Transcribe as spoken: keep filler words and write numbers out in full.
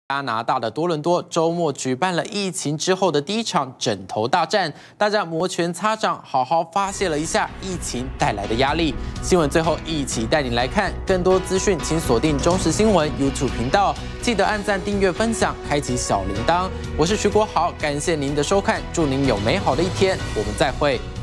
加拿大的多伦多周末举办了疫情之后的第一场枕头大战，大家摩拳擦掌，好好发泄了一下疫情带来的压力。新闻最后一起带你来看更多资讯，请锁定中时新闻 YouTube 频道，记得按赞、订阅、分享，开启小铃铛。我是徐国豪，感谢您的收看，祝您有美好的一天，我们再会。